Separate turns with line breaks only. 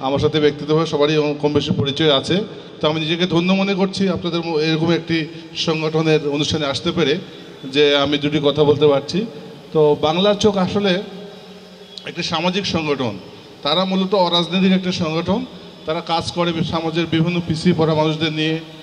আমার সাথে ব্যক্তিগতভাবে সবারই কম বেশি পরিচয় আছে। তো আমি নিজেকে ধন্য মনে করছি আপনাদের এরকম একটি সংগঠনের অনুষ্ঠানে আসতে পেরে, যে আমি দুটি কথা বলতে পারছি। তো বাংলার চোখ আসলে একটি সামাজিক সংগঠন, তারা মূলত অরাজনৈতিক একটা সংগঠন। তারা কাজ করে সমাজের বিভিন্ন পিছিয়ে পড়া মানুষদের নিয়ে,